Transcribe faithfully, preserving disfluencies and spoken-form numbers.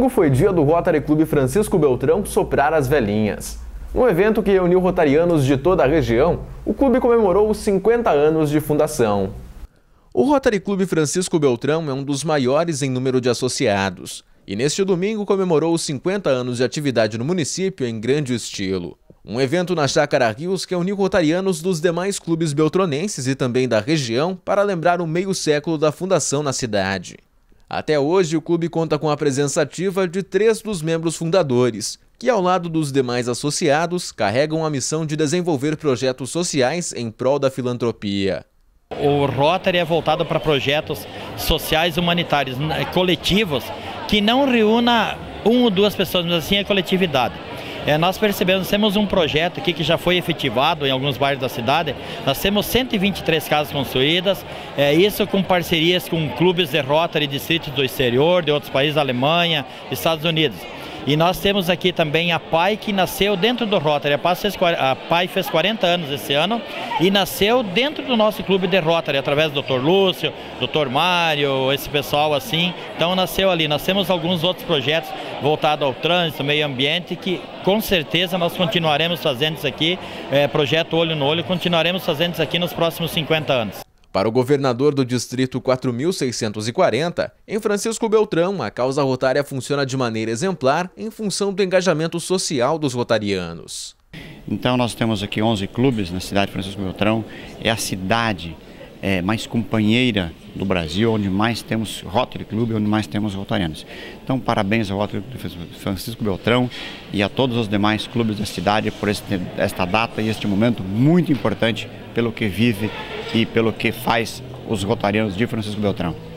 foi dia do Rotary Clube Francisco Beltrão soprar as velhinhas. No evento que reuniu rotarianos de toda a região, o clube comemorou os cinquenta anos de fundação. O Rotary Clube Francisco Beltrão é um dos maiores em número de associados e neste domingo comemorou os cinquenta anos de atividade no município em grande estilo. Um evento na Chácara Rios que uniu rotarianos dos demais clubes beltronenses e também da região para lembrar o meio século da fundação na cidade. Até hoje, o clube conta com a presença ativa de três dos membros fundadores, que ao lado dos demais associados, carregam a missão de desenvolver projetos sociais em prol da filantropia. O Rotary é voltado para projetos sociais humanitários, coletivos, que não reúna uma ou duas pessoas, mas assim é coletividade. É, nós percebemos, temos um projeto aqui que já foi efetivado em alguns bairros da cidade. Nós temos cento e vinte e três casas construídas, é, isso com parcerias com clubes de Rotary, distritos do exterior, de outros países, Alemanha, Estados Unidos. E nós temos aqui também a P A I, que nasceu dentro do Rotary. A P A I fez quarenta anos esse ano e nasceu dentro do nosso clube de Rotary, através do doutor Lúcio, doutor Mário, esse pessoal assim. Então nasceu ali. Nós temos alguns outros projetos voltados ao trânsito, meio ambiente, que com certeza nós continuaremos fazendo isso aqui, é, projeto Olho no Olho, continuaremos fazendo isso aqui nos próximos cinquenta anos. Para o governador do distrito quatro mil seiscentos e quarenta, em Francisco Beltrão, a causa rotária funciona de maneira exemplar em função do engajamento social dos rotarianos. Então nós temos aqui onze clubes na cidade de Francisco Beltrão, é a cidade é, mais companheira do Brasil, onde mais temos Rotary Clube, onde mais temos rotarianos. Então parabéns ao Rotary Clube Francisco Beltrão e a todos os demais clubes da cidade por este, esta data e este momento muito importante pelo que vive e pelo que faz os rotarianos de Francisco Beltrão.